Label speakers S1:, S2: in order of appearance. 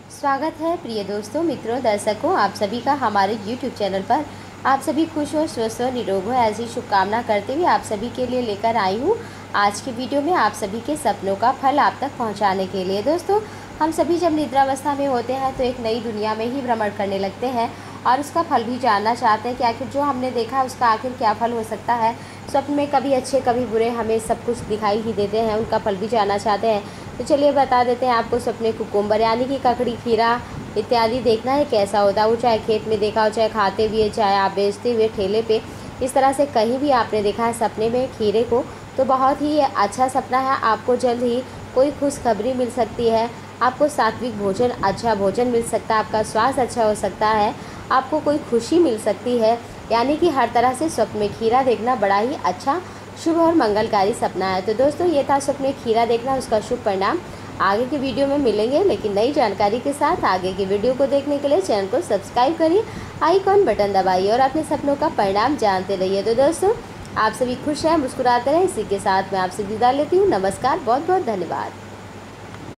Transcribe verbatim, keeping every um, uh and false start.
S1: स्वागत है प्रिय दोस्तों, मित्रों, दर्शकों, आप सभी का हमारे यूट्यूब चैनल पर। आप सभी खुश हो, स्वस्थ हो, निरोग हो, ऐसी शुभकामना करते हुए आप सभी के लिए लेकर आई हूँ आज की वीडियो में आप सभी के सपनों का फल आप तक पहुँचाने के लिए। दोस्तों, हम सभी जब निद्रावस्था में होते हैं तो एक नई दुनिया में ही भ्रमण करने लगते हैं और उसका फल भी जानना चाहते हैं कि आखिर जो हमने देखा उसका आखिर क्या फल हो सकता है। स्वप्न में कभी अच्छे कभी बुरे हमें सब कुछ दिखाई ही देते हैं, उनका फल भी जानना चाहते हैं। तो चलिए बता देते हैं आपको। सपने कुकुम्बर यानी कि ककड़ी, खीरा इत्यादि देखना है कैसा होता है। वो चाहे खेत में देखा हो, चाहे खाते हुए, चाहे आप बेचते हुए ठेले पे, इस तरह से कहीं भी आपने देखा है सपने में खीरे को, तो बहुत ही अच्छा सपना है। आपको जल्द ही कोई खुशखबरी मिल सकती है, आपको सात्विक भोजन, अच्छा भोजन मिल सकता है, आपका स्वास्थ्य अच्छा हो सकता है, आपको कोई खुशी मिल सकती है। यानी कि हर तरह से स्वप्न में खीरा देखना बड़ा ही अच्छा, शुभ और मंगलकारी सपना है। तो दोस्तों, ये था स्वप्न में खीरा देखना, उसका शुभ परिणाम। आगे की वीडियो में मिलेंगे लेकिन नई जानकारी के साथ। आगे की वीडियो को देखने के लिए चैनल को सब्सक्राइब करिए, आइकॉन बटन दबाइए और अपने सपनों का परिणाम जानते रहिए। तो दोस्तों, आप सभी खुश रहें, मुस्कुराते रहें। इसी के साथ मैं आपसे विदा लेती हूँ। नमस्कार, बहुत बहुत धन्यवाद।